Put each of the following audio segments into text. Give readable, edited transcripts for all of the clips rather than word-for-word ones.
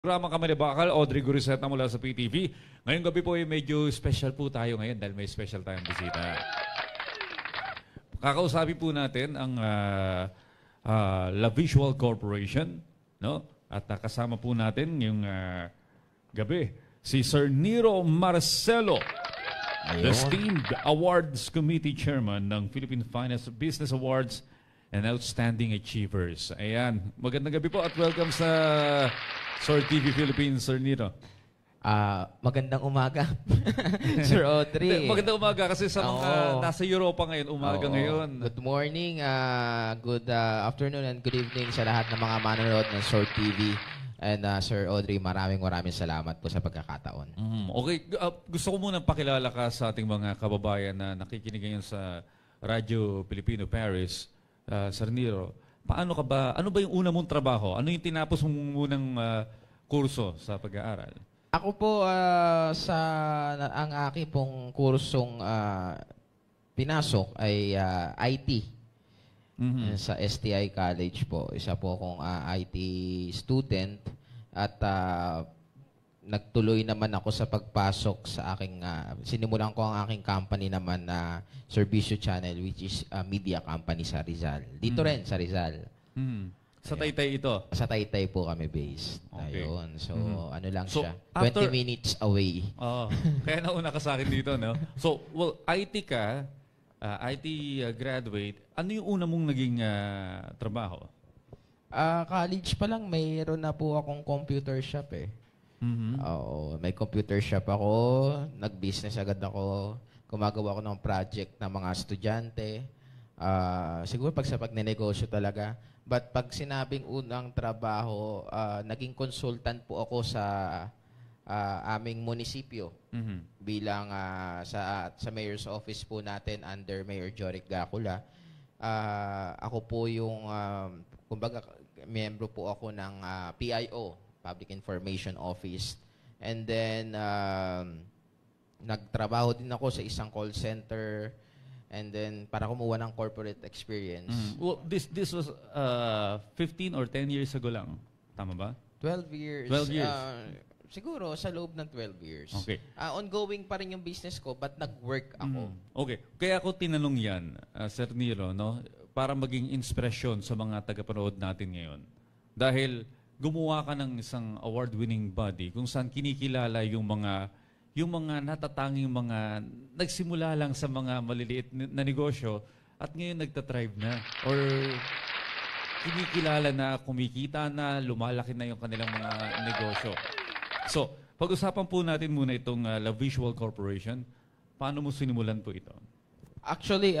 Programa kami ni Bakal, Audrey Guriseta mula sa PTV. Ngayong gabi po ay medyo special po tayo ngayon dahil may special tayong bisita. Kakausapin po natin ang La Visual Corporation, no? At kasama po natin yung gabi si Sir Nero Marcelo, the esteemed Awards Committee Chairman ng Philippine Finance Business Awards and Outstanding Achievers. Ayan, magandang gabi po at welcome sa Sir TV Philippines, Sir Nero. Magandang umaga, Sir Audrey. Magandang umaga kasi sa mga nasa Europa ngayon, umaga ngayon. Good morning, good afternoon, and good evening sa lahat ng mga manonood ng Sir TV. And Sir Audrey, maraming salamat po sa pagkakataon. Okay, gusto ko muna pakilala ka sa ating mga kababayan na nakikinig ngayon sa Radyo Pilipino Paris. Sir Nero, paano ka ba, ano ba yung una mong trabaho? Ano yung tinapos mong unang kurso sa pag-aaral? Ako po, ang aking pong kursong pinasok ay IT. Sa STI College po. Isa po akong IT student at nagtuloy naman ako sa pagpasok sa aking, sinimulan ko ang aking company naman na Servicio Channel, which is a media company sa Rizal. Dito rin sa Rizal. Sa Taytay ito? Sa Taytay po kami based. Okay. Ayun. So, ano lang siya. After, 20 minutes away. Kaya nauna ka sa akin dito, no? So, well, IT ka, IT graduate. Ano yung una mong naging trabaho? College pa lang, mayroon na po akong computer shop eh. Oo, may computer shop ako, nag-business agad ako, gumagawa ako ng project ng mga estudyante. Siguro pag sa pagnenegosyo talaga. But pag sinabing unang trabaho, naging consultant po ako sa aming munisipyo bilang sa mayor's office po natin under Mayor Joric Gacula. Ako po yung, kumbaga, miyembro po ako ng PIO, Public Information Office. And then, nagtrabaho din ako sa isang call center. And then, para kumuha ng corporate experience. Well, this was 15 or 10 years ago lang. Tama ba? 12 years. 12 years. Siguro, sa loob ng 12 years. Okay. Ongoing pa rin yung business ko, but nag-work ako. Okay. Kaya ako tinanong yan, Sir Nero, no? Para maging inspirasyon sa mga tagapanood natin ngayon. Dahil gumawa ka ng isang award-winning body kung saan kinikilala yung mga natatanging mga nagsimula lang sa mga maliliit na negosyo at ngayon nagtatribe na or kinikilala na, kumikita na, lumalaki na yung kanilang mga negosyo. So, pag-usapan po natin muna itong La Visual Corporation. Paano mo sinimulan po ito? Actually,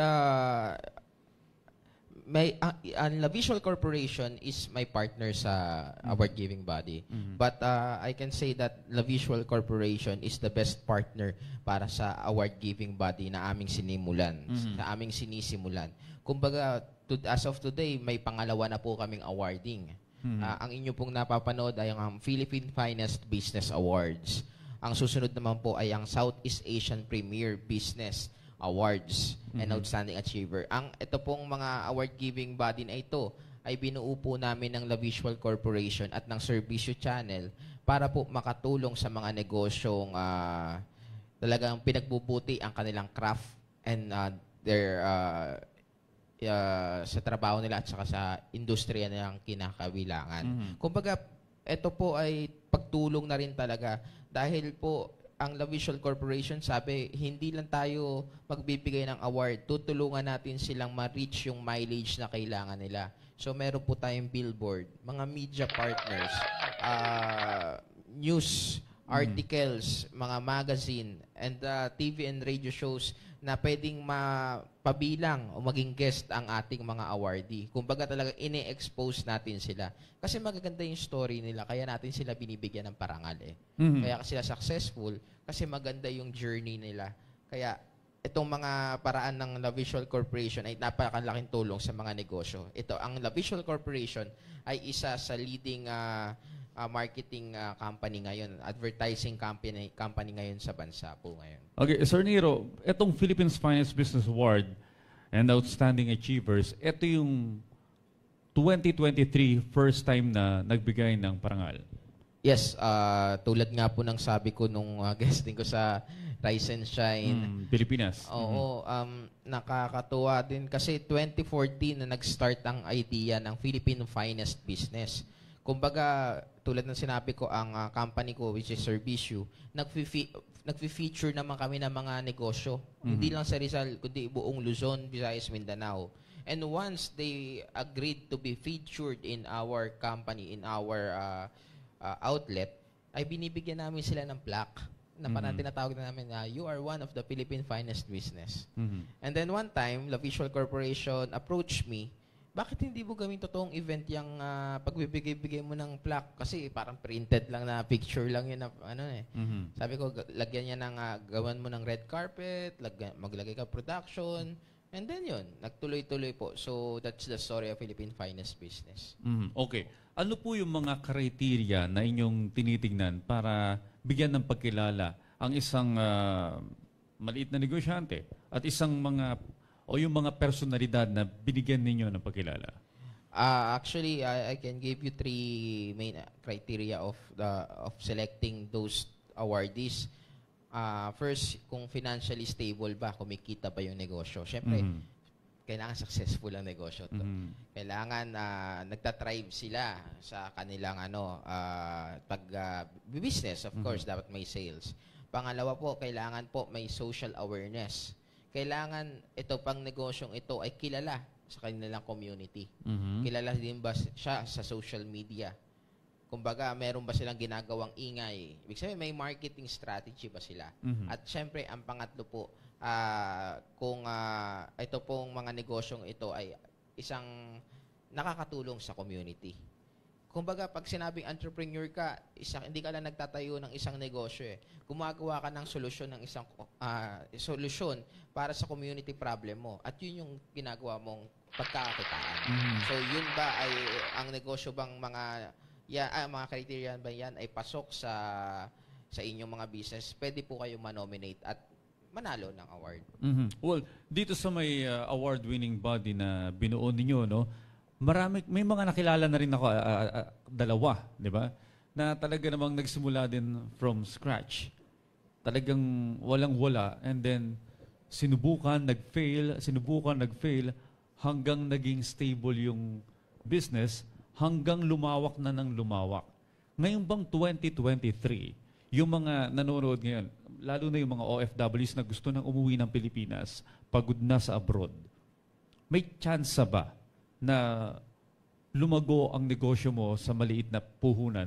La Visual Corporation is my partner sa award-giving body. But I can say that La Visual Corporation is the best partner para sa award-giving body na aming sinimulan, sa aming sinisimulan. Kumbaga, as of today, may pangalawa na po kaming awarding. Ang inyo pong napapanood ay ang Philippine Finest Business Awards. Ang susunod naman po ay ang Southeast Asian Premier Business Awards and Outstanding Achiever. Ito pong mga award-giving body na ito ay binuo po namin ng La Visual Corporation at ng Servicio Channel para po makatulong sa mga negosyong talagang pinagbubuti ang kanilang craft and their sa trabaho nila at saka sa industriya nilang kinakabilangan. Kumbaga, ito po ay pagtulong na rin talaga dahil po ang La Visual Corporation sabi, hindi lang tayo magbibigay ng award, tutulungan natin silang ma-reach yung mileage na kailangan nila. So, meron po tayong billboard, mga media partners, news, articles, mga magazine, and TV and radio shows na pwedeng mapabilang o maging guest ang ating mga awardee. Kumbaga talaga ine-expose natin sila. Kasi magaganda yung story nila, kaya natin sila binibigyan ng parangal eh. Kaya sila successful, kasi maganda yung journey nila. Kaya itong mga paraan ng La Visual Corporation ay napakalaking tulong sa mga negosyo. Ito, ang La Visual Corporation ay isa sa leading marketing company ngayon, advertising company ngayon sa bansa po ngayon. Okay, Sir Nero, itong Philippines Finance Business Award and Outstanding Achievers, ito yung 2023 first time na nagbigay ng parangal. Yes, tulad nga po ng sabi ko nung guesting ko sa Rise and Shine. Pilipinas. Oo, nakakatuwa din kasi 2014 na nag-start ang idea ng Philippine Finest Business. Kumbaga, tulad ng sinabi ko, ang company ko, which is Servicio, nagfi-feature naman kami ng mga negosyo. Hindi lang sa Rizal, kundi buong Luzon, Visayas, Mindanao. And once they agreed to be featured in our company, in our outlet, ay binibigyan namin sila ng plaque na parang tinatawag na namin na you are one of the Philippine Finest Business. And then one time, La Visual Corporation approached me, bakit hindi mo gawin totoong event yung pagbibigay-bigay mo ng plaque? Kasi parang printed lang na picture lang yun na ano eh. Sabi ko, lagyan niya ng, gawan mo ng red carpet, maglagay ka production, and then yun, nagtuloy-tuloy po. So that's the story of Philippine Finest Business. Okay. Ano po yung mga criteria na inyong tinitingnan para bigyan ng pagkilala ang isang maliit na negosyante at isang yung mga personalidad na binigyan ninyo ng pagkilala? Actually, I can give you 3 main criteria of selecting those awardees. First, kung financially stable ba, kumikita ba yung negosyo. Siyempre, kailangan successful ang negosyo to. Kailangan nagtatrive sila sa kanilang business, of course, dapat may sales. Pangalawa po, kailangan po may social awareness. Kailangan ito pang negosyong ito ay kilala sa kanilang community. Kilala din ba siya sa social media? Kumbaga, meron ba silang ginagawang ingay? Ibig sabihin, may marketing strategy ba sila? At syempre, ang pangatlo po, kung ito pong mga negosyong ito ay isang nakakatulong sa community. Kumbaga, pag sinabing entrepreneur ka, hindi ka lang nagtatayo ng isang negosyo eh. Gumagawa ka ng solusyon ng isang solusyon para sa community problem mo. At yun yung ginagawa mong pagkakakitaan. So, yun ba ay ang negosyo bang mga criteria ba yan ay pasok sa inyong mga business? Pwede po kayong manominate at manalo ng award. Well, dito sa may award-winning body na binuo ninyo, no? May mga nakilala na rin ako, dalawa, di ba? Na talaga namang nagsimula din from scratch. Talagang walang-wala. And then, sinubukan, nag-fail, hanggang naging stable yung business, hanggang lumawak na ng lumawak. Ngayon bang 2023, yung mga nanonood ngayon, lalo na yung mga OFWs na gusto nang umuwi ng Pilipinas, pagod na sa abroad, may chance ba na lumago ang negosyo mo sa maliit na puhunan?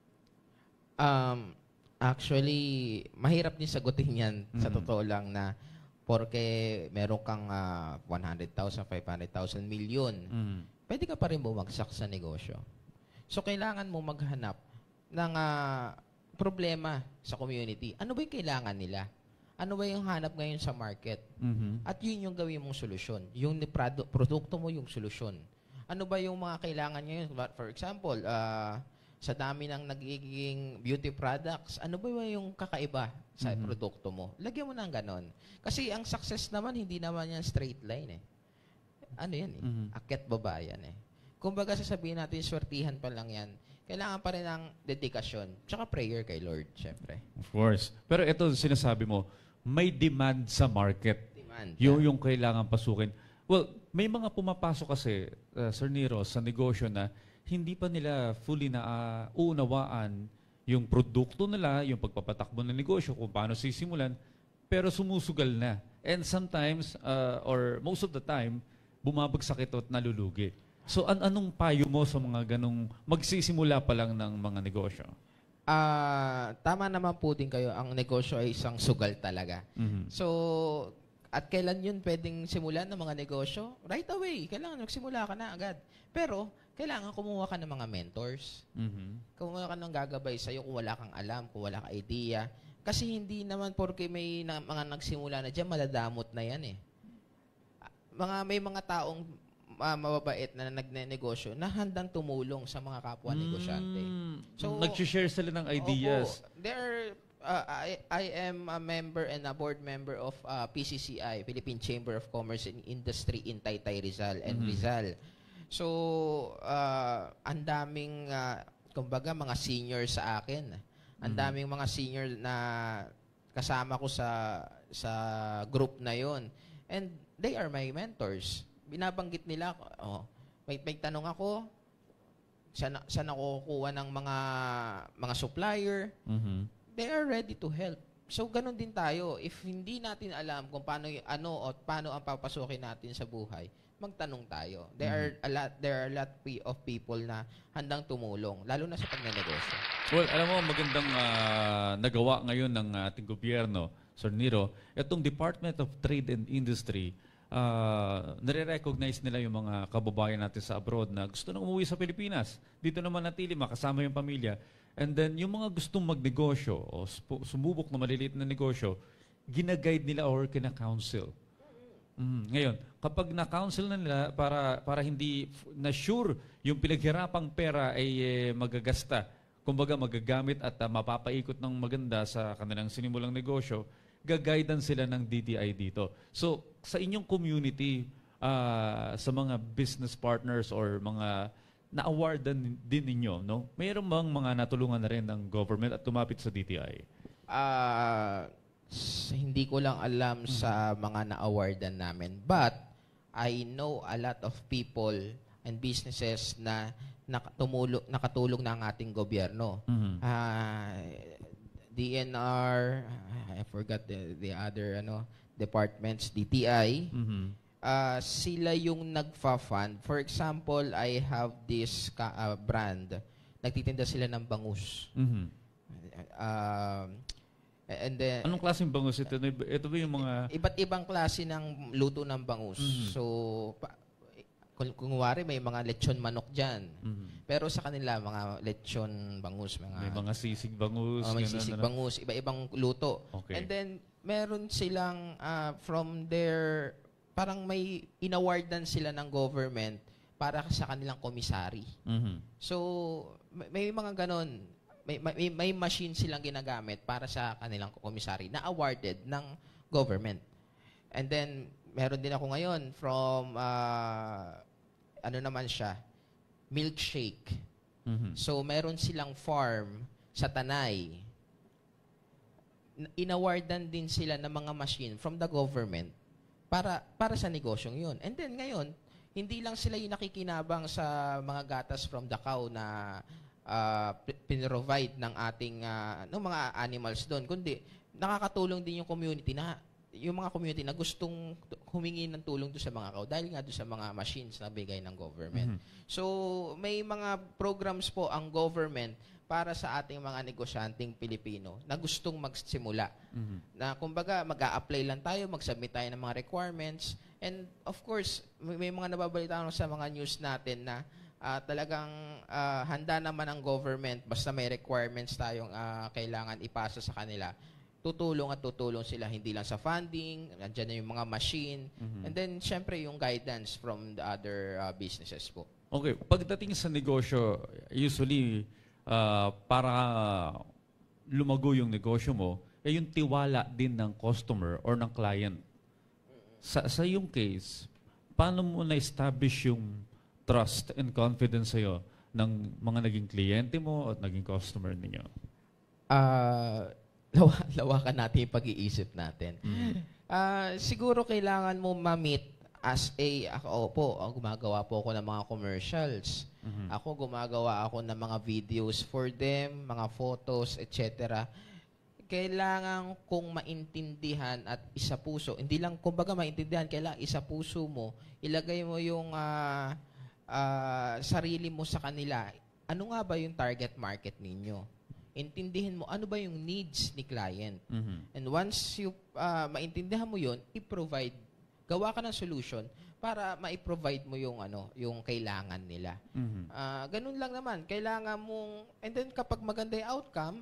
Actually, mahirap din sagutin yan sa totoo lang na porke meron kang 100,000, 500,000, milyon, pwede ka pa rin bumagsak sa negosyo. So, kailangan mo maghanap ng problema sa community. Ano ba yung kailangan nila? Ano ba yung hanap ngayon sa market? At yun yung gawin mong solusyon. Yung produkto mo yung solusyon. Ano ba yung mga kailangan ngayon? For example, sa dami ng nagiging beauty products, ano ba yung kakaiba sa produkto mo? Lagyan mo ng ganon. Kasi ang success naman, hindi naman yan straight line eh. Ano yan eh? Akyat baba yan eh. Kumbaga sasabihin natin, swertihan pa lang yan. Kailangan pa rin ng dedikasyon. Tsaka prayer kay Lord, syempre. Of course. Pero ito, sinasabi mo, may demand sa market. Demand. Yung kailangan pasukin. Well, may mga pumapasok kasi, Sir Nero, sa negosyo na hindi pa nila fully na uunawaan yung produkto nila, yung pagpapatakbo ng negosyo, kung paano sisimulan, pero sumusugal na. And sometimes, or most of the time, bumabagsak ito at nalulugi. So, anong payo mo sa mga ganong magsisimula pa lang ng mga negosyo? Tama naman po din kayo. Ang negosyo ay isang sugal talaga. So, at kailan yun pwedeng simulan ng mga negosyo? Right away. Kailangan magsimula ka na agad. Pero, kailangan kumuha ka ng mga mentors. Kumuha ka ng gagabay sa'yo kung wala kang alam, kung wala kang idea. Kasi hindi naman porke may mga nagsimula na dyan, maladamot na yan eh. May mga taong mababait na nagnenegosyo na handang tumulong sa mga kapwa negosyante. So, nag-share sila ng ideas. I am a member and a board member of PCCI, Philippine Chamber of Commerce and Industry in Taytay, Rizal and Rizal. So, ang daming kumbaga mga senior sa akin. Ang daming mga senior na kasama ko sa group na yon. And they are my mentors. Binabanggit nila, may tanong ako, saan ako kukuha ng mga supplier. They are ready to help. So, ganun din tayo. If hindi natin alam kung paano ang papasukin natin sa buhay, magtanong tayo. There are a lot of people na handang tumulong, lalo na sa pagnenegosyo. Well, alam mo, magandang nagawa ngayon ng ating gobyerno, Sir Nero, itong Department of Trade and Industry, nare-recognize nila yung mga kababayan natin sa abroad na gusto nang umuwi sa Pilipinas. Dito naman natili, makasama yung pamilya. And then, yung mga gustong magnegosyo o sumubok na maliliit na negosyo, gina-guide nila or kina-counsel. Ngayon, kapag na-counsel na nila para hindi na sure yung pinaghirapang pera ay magagasta, kumbaga magagamit at mapapaikot ng maganda sa kanilang sinimulang negosyo, gagaidan sila ng DTI dito. So, sa inyong community, sa mga business partners or mga na-awardan din ninyo, no? Mayroon bang mga natulungan na rin ng government at tumapit sa DTI? Hindi ko lang alam sa mga na-awardan namin. But, I know a lot of people and businesses na nakatulong na ang ating gobyerno. DNR, I forgot the other departments, DTI. Sila yung nagfa-fund. For example, I have this brand. Nagtitinda sila ng bangus. And then, anong klaseng bangus ito? Ito ba yung mga... Iba't ibang klase ng luto ng bangus. So, kung wari, may mga lechon manok dyan. Pero sa kanila, mga lechon bangus. May mga sisig bangus. May sisig bangus. Iba-ibang luto. Okay. And then, meron silang from their... Parang may inawardan sila ng government para sa kanilang komisari. So, may mga ganon. May machine silang ginagamit para sa kanilang komisari na awarded ng government. And then, meron din ako ngayon from, naman siya, milkshake. So, meron silang farm sa Tanay. Inawardan din sila ng mga machine from the government para sa negosyong yun. And then ngayon, hindi lang sila yung nakikinabang sa mga gatas from the cow na pinrovide ng ating ng mga animals doon, kundi nakakatulong din yung mga community na gustong humingi ng tulong doon sa mga cow dahil nga doon sa mga machines na bigay ng government. So, may mga programs po ang government para sa ating mga negosyanteng Pilipino na gustong magsimula. Na kumbaga, mag-a-apply lang tayo, mag-submit tayo ng mga requirements. And of course, may mga nababalita sa mga news natin na talagang handa naman ang government, basta may requirements tayong kailangan ipasa sa kanila, tutulong sila, hindi lang sa funding, nandiyan na yung mga machine, and then, syempre, yung guidance from the other businesses po. Okay, pagdating sa negosyo, usually, para lumago yung negosyo mo, yung tiwala din ng customer or ng client. Sa yung case, paano mo na-establish yung trust and confidence sa'yo ng mga naging kliyente mo at naging customer ninyo? Lawakan natin yung pag-iisip natin. Siguro kailangan mo ma-meet gumagawa po ako ng mga commercials. Gumagawa ako ng mga videos for them, mga photos, etc. Kailangan kong maintindihan at isapuso. Hindi lang, kumbaga maintindihan, kailangan isapuso mo. Ilagay mo yung sarili mo sa kanila. Ano nga ba yung target market ninyo? Intindihin mo ano ba yung needs ni client. And once you maintindihan mo yun, i-provide, gawa ka ng solution para ma-provide mo yung yung kailangan nila. Ganun lang naman. Kailangan mong, and then kapag maganda yung outcome,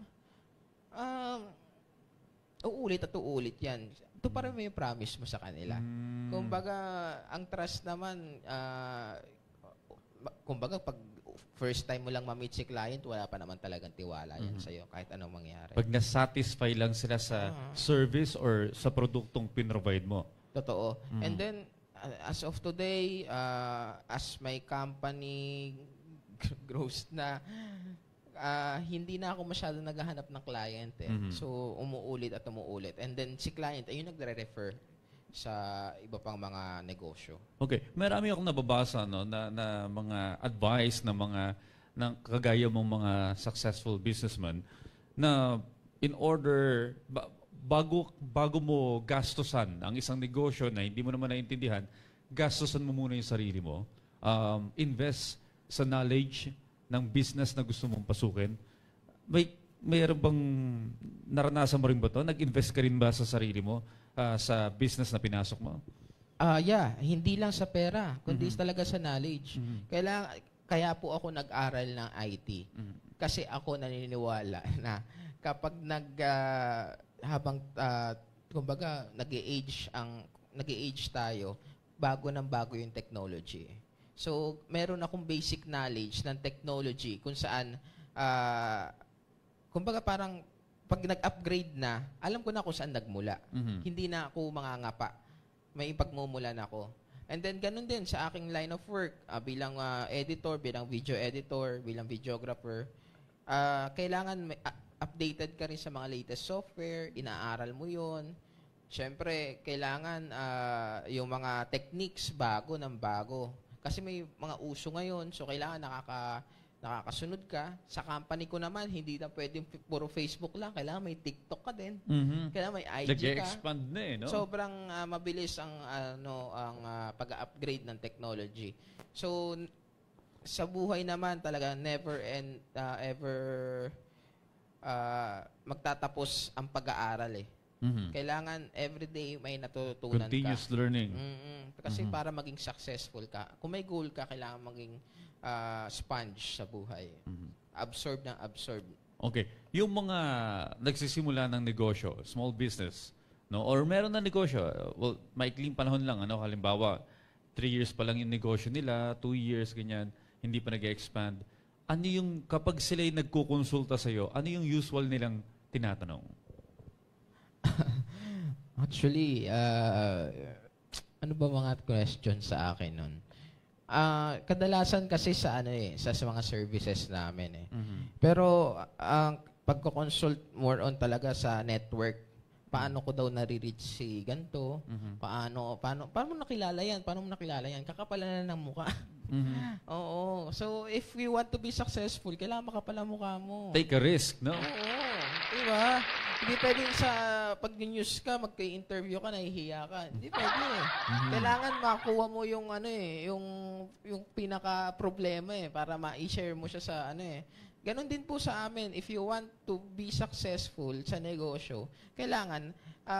uulit at uulit yan. Ito para mo yung promise mo sa kanila. Kumbaga, ang trust naman, kumbaga, pag first time mo lang ma-meet si client, wala pa naman talagang tiwala yan sa'yo, kahit anong mangyari. Pag na-satisfy lang sila sa service or sa produktong pinrovide mo. Totoo. And then, as of today, as my company grows na, hindi na ako masyado naghahanap ng client eh. So, umuulit at umuulit. And then, si client, ayun nagre-refer sa iba pang mga negosyo. Okay. Marami akong nababasa no, na mga advice ng mga ng kagaya mong mga successful businessman na in order bago mo gastusan ang isang negosyo na hindi mo naman naintindihan, gastusan mo muna yung sarili mo. Invest sa knowledge ng business na gusto mong pasukin. Mayroon bang naranasan mo rin ba to? Nag-invest ka rin ba sa sarili mo sa business na pinasok mo? Yeah, hindi lang sa pera, kundi talaga sa knowledge. Kaya po ako nag-aral ng IT. Kasi ako naniniwala na kapag kumbaga nag-age tayo, bago yung technology. So, meron akong basic knowledge ng technology kung saan kumbaga parang pag nag-upgrade na, alam ko na kung saan nagmula. Hindi na ako mangangapa. May pagmumulan ako. And then, ganun din sa aking line of work, bilang editor, bilang video editor, bilang videographer, kailangan updated ka rin sa mga latest software, inaaral mo yun. Siyempre, kailangan yung mga techniques bago ng bago. Kasi may mga uso ngayon, so kailangan nakakasunod ka. Sa company ko naman, hindi na pwedeng puro Facebook lang. Kailangan may TikTok ka din. Kailangan may IG ka. Nag-expand na eh, no? Sobrang mabilis ang pag-upgrade ng technology. So, sa buhay naman talaga, never and ever magtatapos ang pag-aaral eh. Kailangan everyday may natutunan Continuous ka. learning. Kasi para maging successful ka, kung may goal ka, kailangan maging sponge sa buhay. Absorb ng absorb. Okay. Yung mga nagsisimula ng negosyo, small business, no? Or meron na negosyo, well, maikling panahon lang, ano? Halimbawa, 3 years pa lang yung negosyo nila, 2 years, ganyan, hindi pa nag-expand. Ano yung, kapag sila'y nagkukonsulta sa'yo, ano yung usual nilang tinatanong? Actually, ano ba mga questions sa akin nun? Kadalasan kasi sa sa mga services namin eh. Pero ang pagko-consult more on talaga sa network. Paano ko daw nare-reach si ganto? Paano mo nakilala yan? Kakapalan na ng mukha. Oo. So, if we want to be successful, kailangan makapal ang mukha mo. Take a risk, no? Oo. Diba? Hindi pwedeng pag news ka, magka-interview ka, nahihiya ka. Hindi pwede eh. Kailangan makuha mo yung yung pinaka-problema eh, para ma-share mo siya sa Ganon din po sa amin. If you want to be successful sa negosyo, kailangan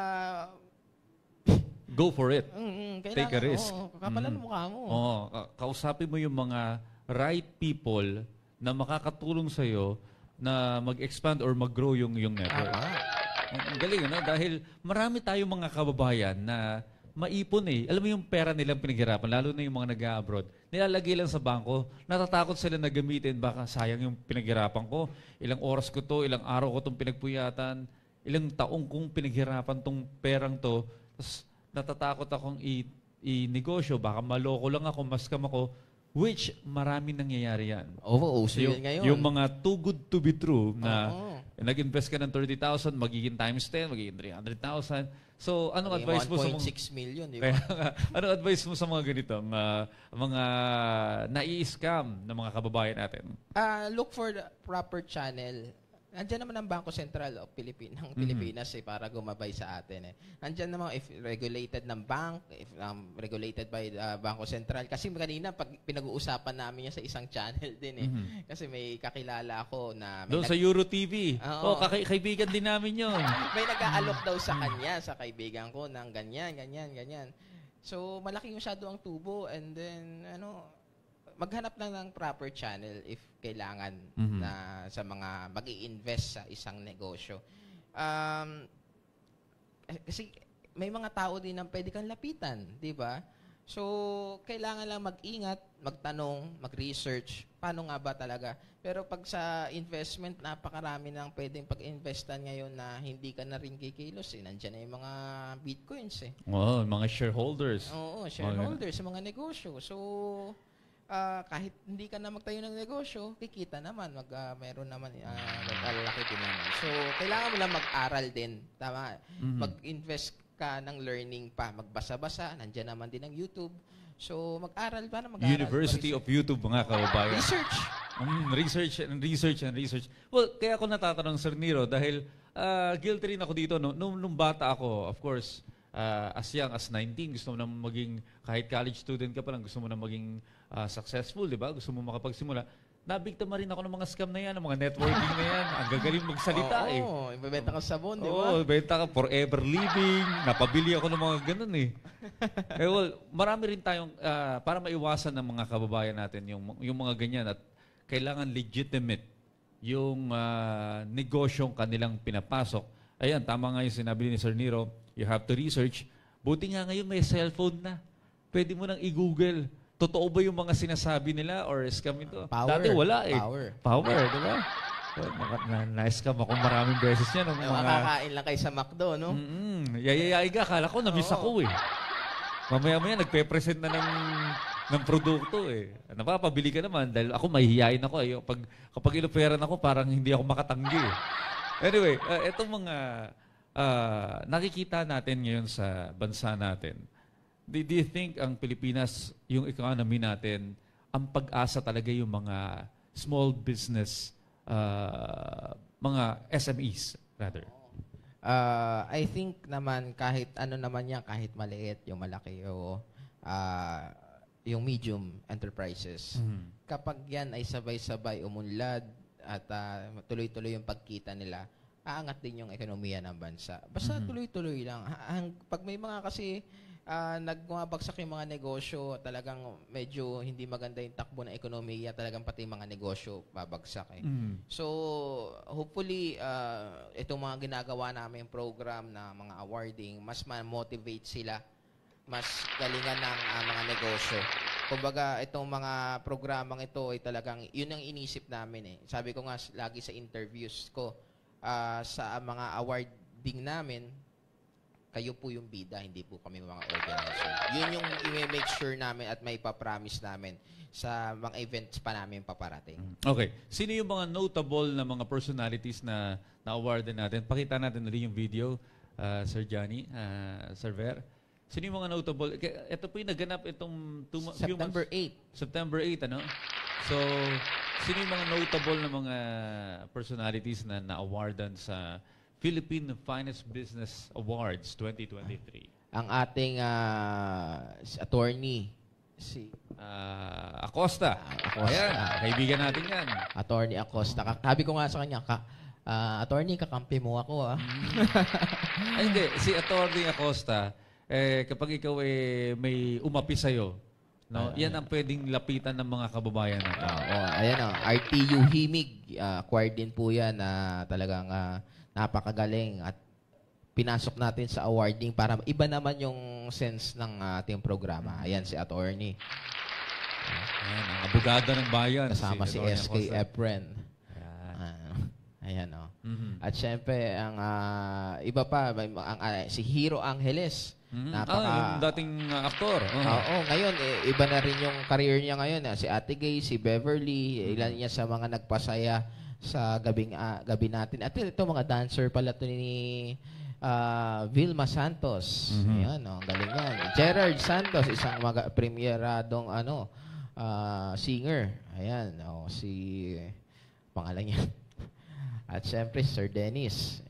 go for it. Take a risk. Kakapalan mo mukha mo. Kausapin mo yung mga right people na makakatulong sa'yo na mag-expand or mag-grow yung network. Ang galing, no? Dahil marami tayong mga kababayan na maipon eh. Alam mo yung pera nilang pinaghirapan, lalo na yung mga nag-abroad, nilalagay lang sa bangko, natatakot sila na gamitin, baka sayang yung pinaghirapan ko, ilang oras ko to, ilang araw ko itong pinagpuyatan, ilang taong kong pinaghirapan tong perang to, tapos natatakot akong i-negosyo, baka maloko lang ako, maskam ako, which maraming nangyayari yan. Uso yan ngayon. Yung mga too good to be true na nag-invest ka ng 30,000, magiging times 10, magiging 300,000. So, anong advice mo sa mga 1.6 million, di ba? Anong advice mo sa mga ganito, mga nai-scam ng mga kababayan natin? Look for the proper channel. Nandiyan naman ang Bangko Sentral ng Pilipinas para gumabay sa atin. Nandiyan naman if regulated ng bank, if regulated by Bangko Sentral. Kasi kanina pinag-uusapan namin yan sa isang channel din Kasi may kakilala ako na doon sa Euro TV. Kaibigan din namin yun. May nag-aalok daw sa kanya, sa kaibigan ko ng ganyan. So malaki masyado ang tubo and then maghanap lang ng proper channel if kailangan na sa mga mag-i-invest sa isang negosyo. Kasi may mga tao din na pwede kang lapitan, di ba? So, kailangan lang mag-ingat, magtanong, mag-research, paano nga ba talaga. Pero pag sa investment, napakarami nang pwedeng pag-investan ngayon na hindi ka na rin kikilos. Nandiyan na yung mga bitcoins mga shareholders. Oo, shareholders sa mga negosyo. So, kahit hindi ka na magtayo ng negosyo, kikita naman, meron naman, maglalaki din naman. So, kailangan mo lang mag-aral din. Tama? Mag-invest ka ng learning pa. Magbasa-basa, nandiyan naman din ang YouTube. So, mag-aral pa na mag-aral. University of YouTube, mga kababayan. Research. Research. Well, kaya ako natatanong, Sir Nero, dahil guilty rin ako dito. No? Nung bata ako, of course, as young as 19, gusto mo na maging, kahit college student ka pa lang, gusto mo na maging successful, di ba? Gusto mo makapagsimula. Nabiktima rin ako ng mga scam na yan, ng mga networking na yan. Ang gagaling magsalita Oo, ibebenta ka sabon, di ba? Oo, ibebenta ka forever living. Napabili ako ng mga ganun eh. Well, marami rin tayong, para maiwasan ng mga kababayan natin yung mga ganyan at kailangan legitimate yung negosyong kanilang pinapasok. Ayan, tama nga yung sinabi ni Sir Nero, you have to research. Buti nga ngayon may cellphone na. Pwede mo nang i-google. Totoo ba yung mga sinasabi nila or scam ito? Power. Dati wala eh. Power, di ba? Na-scam ako maraming beses yan. Makakain lang kayo sa McDo, no? Yayayay ka. Kala ko, na-miss ako eh. Mamaya-maya, nagpe-present na ng produkto eh. Napapabili ka naman dahil ako mahihiyain ako eh. Kapag inoperan ako, parang hindi ako makatanggi eh. Anyway, itong mga nakikita natin ngayon sa bansa natin, do you think ang Pilipinas, yung economy natin, ang pag-asa talaga yung mga small business, mga SMEs rather? I think naman kahit ano naman yan, kahit maliit, yung malaki o yung medium enterprises, kapag yan ay sabay-sabay umunlad at tuloy-tuloy yung pagkita nila, aangat din yung ekonomiya ng bansa. Basta tuloy-tuloy lang. Pag may mga kasi nagmabagsak yung mga negosyo, talagang medyo hindi maganda yung takbo ng ekonomiya, talagang pati mga negosyo babagsak eh. So, hopefully, itong mga ginagawa namin program na mga awarding, mas ma-motivate sila, mas galingan ng mga negosyo. Kumbaga, itong mga programang ito ay talagang, yun ang inisip namin eh. Sabi ko nga lagi sa interviews ko, sa mga awarding namin, kayo po yung bida, hindi po kami mga organizer. Yun yung i-make sure namin at may papromise namin sa mga events pa namin paparating. Okay. Sino yung mga notable na mga personalities na na-awardan natin? Pakita natin rin yung video, Sir Johnny, Sir Ver. Sino yung mga notable? Ito po yung naganap itong September 8. September 8, ano? So, sino yung mga notable na mga personalities na na-awardan sa Philippine Finest Business Awards 2023? Ang ating attorney, si Acosta. Ayan, kaibigan natin yan. Attorney Acosta. Sabi ko nga sa kanya, attorney, kakampi mo ako Ay, hindi. Si Attorney Acosta, kapag ikaw may umapi sa'yo, no? Yan ang pwedeng lapitan ng mga kababayan natin. Ayan RTU Himig. Acquired din po yan na talagang napakagaling at pinasok natin sa awarding para iba naman yung sense ng ating programa. Ayan si attorney. Ayan, ang abogado ng bayan. Kasama si SK Efren. Ayan At syempre, ang iba pa, si Hero Angeles. Yung dating aktor. Oo, ngayon, iba na rin yung career niya ngayon. Si Ate Gay, si Beverly, ilan niya sa mga nagpasaya sa gabi natin. At ito, mga dancer pala ito ni Vilma Santos. Ayan, ang galing yan. Gerard Santos, isang premieradong singer. Ayan, si pangalan niya. At syempre, Sir Dennis.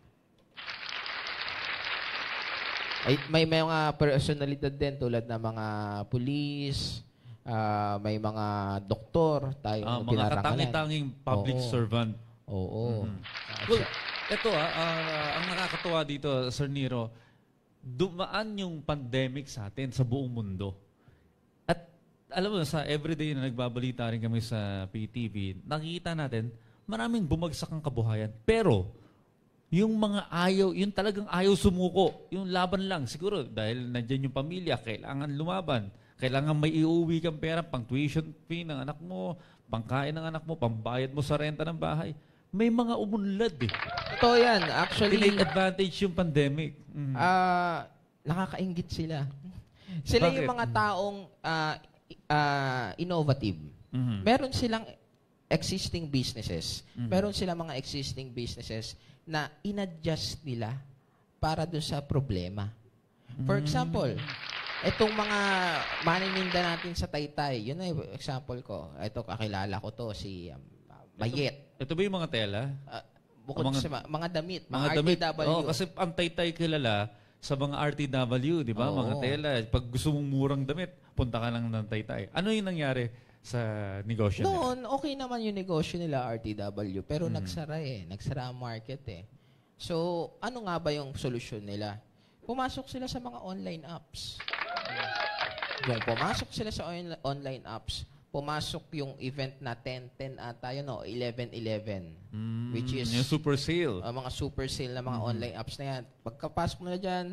May mga personalidad din tulad ng mga pulis, may mga doktor, tayo mga katangi-tanging public servant. Oo. Well, ito ang nakakatuwa dito, Sir Nero, dumaan yung pandemic sa atin sa buong mundo. At alam mo, sa everyday na nagbabalita rin kami sa PTV, nakikita natin, maraming bumagsak ang kabuhayan. Pero, yung mga yung talagang ayaw sumuko, yung laban lang. Siguro, dahil nandyan yung pamilya, kailangan lumaban. Kailangan may iuwi kang pera, pang tuition fee ng anak mo, pangkain ng anak mo, pambayad mo sa renta ng bahay. May mga umunlad eh. Totoo yan. Actually, take advantage yung pandemic. nakakaingit sila. Sila yung mga taong innovative. Mhm. Meron silang existing businesses. Mhm. Meron silang mga existing businesses na inadjust nila para dun sa problema. For example, itong mga manininda natin sa Taytay, yun ay example ko. Ito, kakilala ko to, si Mayet. Ito ba yung mga tela? Bukod mga- sa mga damit, Mga mga damit. RTW. Oh, kasi ang Taytay kilala sa mga RTW, di ba? Oo. Mga tela. Pag gusto mong murang damit, punta ka lang ng Taytay. Ano yung nangyari sa negosyo nila? Noon, okay naman yung negosyo nila, RTW, pero nagsara eh. Nagsara ang market eh. So, ano nga ba yung solusyon nila? Pumasok sila sa mga online apps. Kung pumasok sila sa online apps, pumasok yung event na 10-10 ata yun, 11-11. Which is yung super sale. mga super sale na mga online apps na yan. Pagkapasok mo na dyan,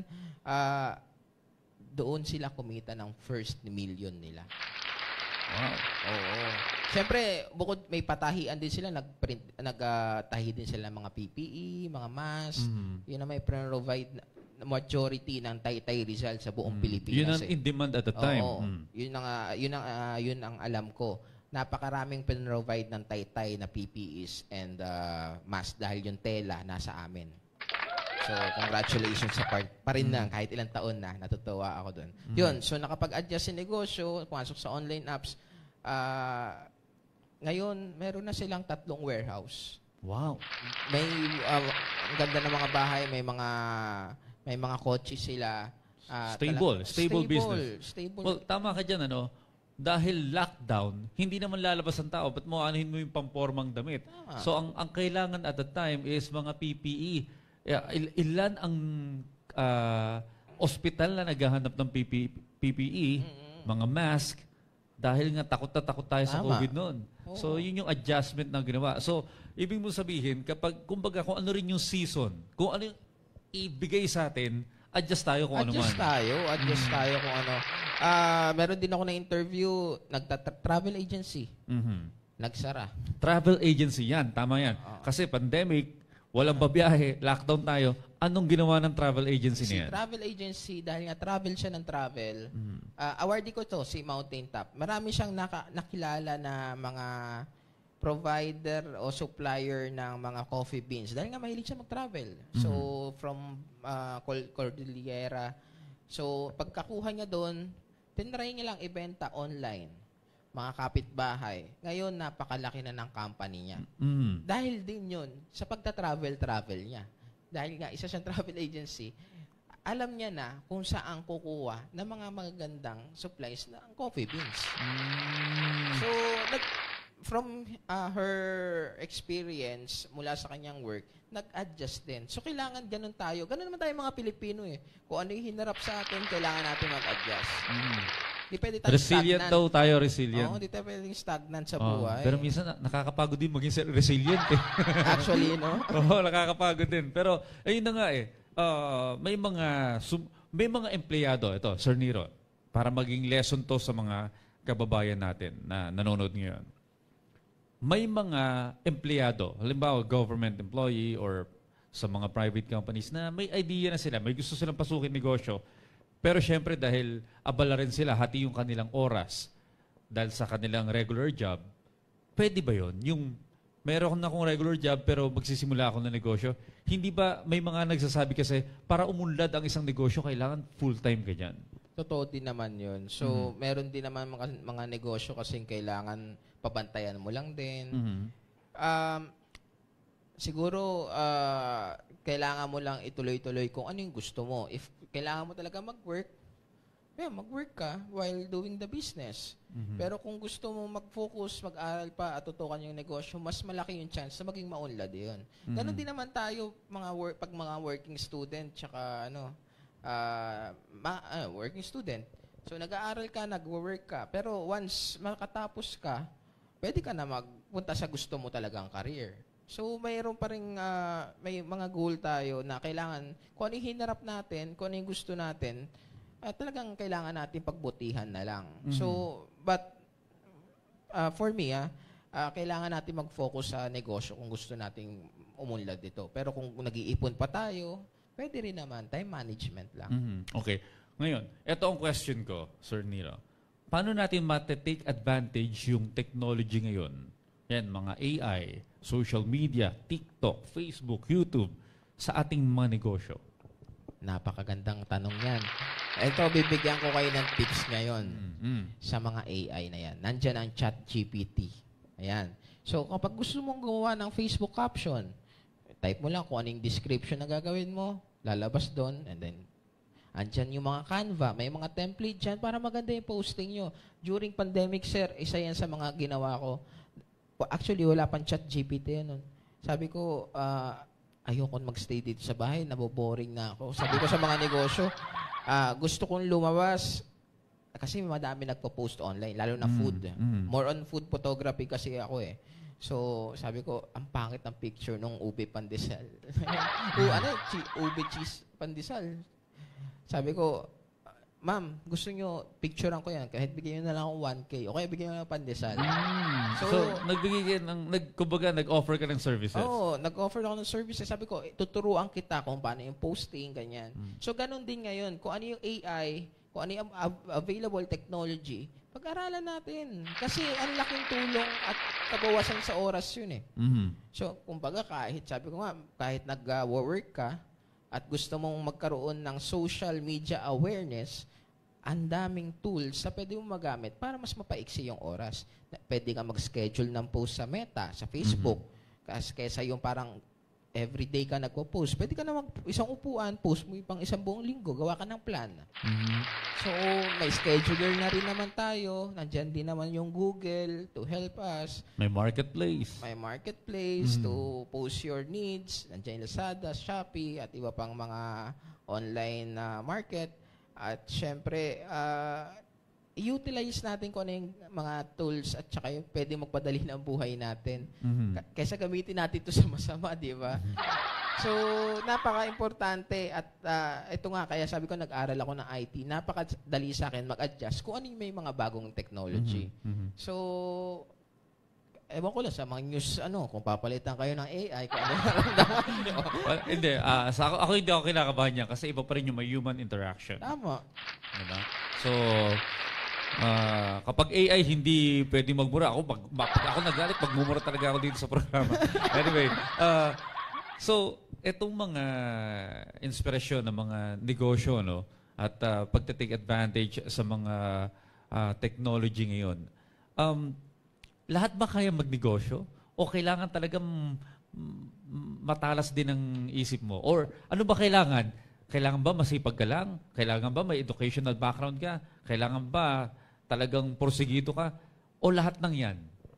doon sila kumita ng first million nila. Wow. Oo. Siyempre, bukod may patahian din sila, nagtahi din sila ng mga PPE, mga mask. Yun na may provide na majority ng Taytay Rizal sa buong Yun Pilipinas. ang in demand at the time. Oo. Yun ang alam ko. Napakaraming provide ng Taytay na PPEs and mask dahil yung tela nasa amin. So, congratulations sa part pa rin na kahit ilang taon na natutuwa ako doon. Yun, so nakapag-adjust yung negosyo, pumasok sa online apps. Ngayon, meron na silang 3 warehouse. Wow. May ang ganda ng mga bahay, may mga kotse sila. Stable business. Stable. Well, tama ka dyan, ano? Dahil lockdown, hindi naman lalabas ang tao. Ba't mo anuhin mo yung pampormang damit? Tama. So, ang kailangan at the time is mga PPE. Ilan ang ospital na naghahanap ng PPE, mga mask, dahil nga takot na takot tayo sa Tama. COVID noon. So, yun yung adjustment na ginawa. So, ibig mo sabihin, kumbaga, kung ano rin yung season, kung ano yung ibigay sa atin, adjust tayo kung ano man. Adjust tayo kung ano. Meron din ako na interview, travel agency. Nagsara. Travel agency yan, tama yan. Kasi pandemic, walang babiyahe, lockdown tayo. Anong ginawa ng travel agency niya? Travel agency, dahil nga travel siya ng travel, awardee ko to, si Mountain Top. Marami siyang nakilala na mga provider o supplier ng mga coffee beans. Dahil nga mahilig siya mag-travel. So, from Cordillera. So, pagkakuha niya doon, tinry niya lang ibenta online. Mga kapitbahay. Ngayon, napakalaki na ng company niya. Dahil din yun, sa pagta-travel niya. Dahil nga, isa siyang travel agency, alam niya na kung saan kukuha ng mga magagandang supplies ng coffee beans. So, from her experience mula sa kanyang work, nag-adjust din. So, kailangan ganun tayo. Ganun naman tayo mga Pilipino eh. Kung ano yung hinarap sa atin, kailangan natin mag-adjust. Di pwede tayo Resilient stagnant. daw tayo, resilient. Oo, di tayo pwedeng stagnant sa buhay. Pero minsan nakakapagod din maging resilient eh. Actually, no? Oo, nakakapagod din. Pero ayun na nga eh. May mga empleyado, ito, Sir Niro, para maging lesson to sa mga kababayan natin na nanonood ngayon. May mga empleyado, halimbawa government employee or sa mga private companies na may idea na sila, may gusto silang pasukin negosyo, pero syempre dahil abala rin sila, hati yung kanilang oras dahil sa kanilang regular job, pwede ba yun? Yung meron akong regular job pero magsisimula ako ng negosyo, hindi ba may mga nagsasabi kasi para umunlad ang isang negosyo, kailangan full-time ka dyan? Totoo din naman yun. So, meron din naman mga negosyo kasing kailangan pabantayan mo lang din. Siguro, kailangan mo lang ituloy-tuloy kung ano yung gusto mo. If kailangan mo talaga mag-work, mag-work ka while doing the business. Pero kung gusto mo mag-focus, mag-aral pa at tutukan yung negosyo, mas malaki yung chance na maging maunlad yun. Ganon din naman tayo pag mga working student tsaka working student. So nag-aaral ka, nag-work ka, pero once makatapos ka, pwede ka na magpunta sa gusto mo talagang career. So, mayroon pa rin, may mga goal tayo na kailangan, kung ano yung hinarap natin, kung ano yung gusto natin, talagang kailangan natin pagbutihan na lang. So, but, for me, kailangan natin mag-focus sa negosyo kung gusto nating umunlad dito. Pero kung nag-iipon pa tayo, pwede rin naman, time management lang. Okay. Ngayon, ito ang question ko, Sir Niro. paano natin mate-take advantage yung technology ngayon? Yan, mga AI, social media, TikTok, Facebook, YouTube, sa ating mga negosyo. Napakagandang tanong yan. Ito, bibigyan ko kayo ng tips ngayon sa mga AI na yan. Nandyan ang ChatGPT. Ayan. So, kapag gusto mong gumawa ng Facebook caption, type mo lang kung anong description na gagawin mo, lalabas doon, and then andyan yung mga Canva, may mga template dyan para maganda yung posting nyo. During pandemic, sir, isa yan sa mga ginawa ko. Actually, wala pang ChatGPT yun. Sabi ko, ayoko magstay dito sa bahay, naboboring na ako. Sabi ko sa mga negosyo, gusto kong lumabas kasi madami nagpo-post online, lalo na food. More on food photography kasi ako eh. So, sabi ko, ang pangit ng picture nung ube pandesal. Ube cheese pandesal. Sabi ko, ma'am, gusto nyo, picturean ko yan. Kahit bigyan nyo na lang akong 1K. O kaya bigyan nyo na lang pandesal. So, nagbigay ka kumbaga, nag-offer ka ng services? Oo, nag-offer ako ng services. Sabi ko, tuturuan kita kung paano yung posting, ganyan. So, ganun din ngayon. Kung ano yung AI, kung ano yung available technology, pag-aralan natin. Kasi ang laking tulong at kabawasan sa oras yun eh. So, kumbaga, sabi ko nga, kahit nag-work ka, at gusto mong magkaroon ng social media awareness, ang daming tools na pwede mong magamit para mas mapaiksi yung oras. Pwede ka mag-schedule ng post sa Meta, sa Facebook. Kaysa yung parang everyday ka nagpo-post. Pwede ka na isang upuan, post mo yung pang isang buong linggo, gawa ka ng plan. So, may scheduler na rin naman tayo. Nandyan din naman yung Google to help us. May marketplace. May marketplace to post your needs. Nandiyan yung Lazada, Shopee, at iba pang mga online market. At syempre, i-utilize natin kung ano yung mga tools at saka yung pwede magpadali ng buhay natin. Kaysa gamitin natin ito sa masama, di ba? So, napaka-importante at ito nga, kaya sabi ko nag-aral ako ng IT, napakadali sa akin mag-adjust kung ano yung may mga bagong technology. So, ewan ko lang sa mga news, kung papalitan kayo ng AI, kung ano naramdaman nyo. Hindi, ako hindi ako kinakabahan niya kasi iba pa rin yung may human interaction. Tama. Diba? So, kapag AI hindi pwede magmura, ako nagalit, magmumura talaga ako dito sa programa. Anyway, so, itong mga inspirasyon ng mga negosyo, no, at pagte-take advantage sa mga technology ngayon, lahat ba kaya magnegosyo? O kailangan talagang matalas din ang isip mo? Or ano ba kailangan? Kailangan ba masipag ka lang? Kailangan ba may educational background ka? Kailangan ba talagang porsigido ka? O lahat ng yan?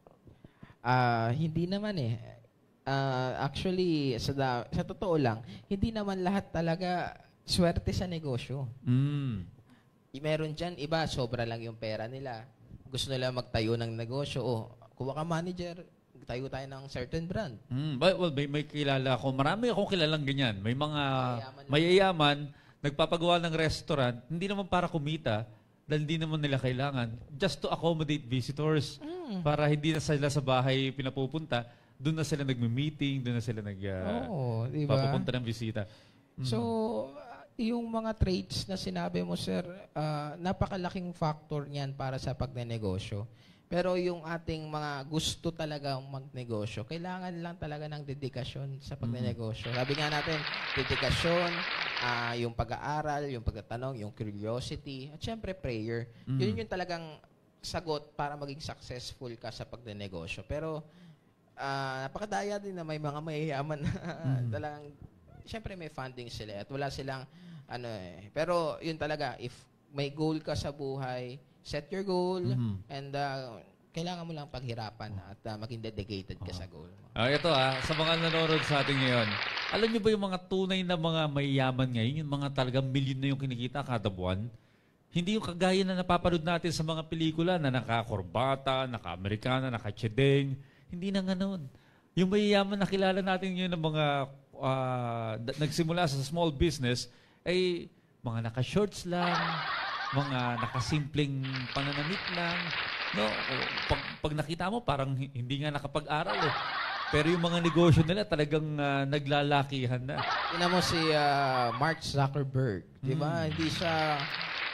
Hindi naman eh. Actually, sa totoo lang, hindi naman lahat talaga swerte sa negosyo. Meron dyan, iba, sobra lang yung pera nila. Gusto nila magtayo ng negosyo. Kuha ka manager, tayo tayo ng certain brand. Well, may kilala ako. Marami akong kilalang ganyan. May mga mayayaman, nagpapagawa ng restaurant, hindi naman para kumita, dahil hindi naman nila kailangan, just to accommodate visitors. Para hindi na sila sa bahay pinapupunta, doon na sila nagme-meeting, doon na sila diba? papupunta ng bisita. So, yung mga traits na sinabi mo, sir, napakalaking factor niyan para sa pagnenegosyo. Pero yung ating mga gusto talaga magnegosyo, kailangan lang talaga ng dedikasyon sa pagnenegosyo. Sabi nga natin, dedikasyon, yung pag-aaral, yung pagtatanong, yung curiosity, at syempre prayer. Yun yung talagang sagot para maging successful ka sa pagnenegosyo. Pero napakadaya din na may mga mayayaman na talagang, syempre may funding sila at wala silang pero yun talaga, if may goal ka sa buhay, set your goal and kailangan mo lang paghirapan at maging dedicated ka sa goal mo. Ito sa mga nanonood sa atin ngayon, alam niyo ba yung mga tunay na mga mayayaman ngayon, yung mga talagang milyon na yung kinikita kada buwan? Hindi yung kagaya na napapanood natin sa mga pelikula na naka-korbata, naka-Amerikana, naka-chedeng. Hindi na ganoon. Yung mayayaman na kilala natin yun ng mga nagsimula sa small business ay mga naka-shorts lang, mga nakasimpleng pananamit lang. No, pag nakita mo, parang hindi nga nakapag-aral eh. Pero yung mga negosyo nila talagang naglalakihan na. Tingnan mo si Mark Zuckerberg, di ba? Hindi siya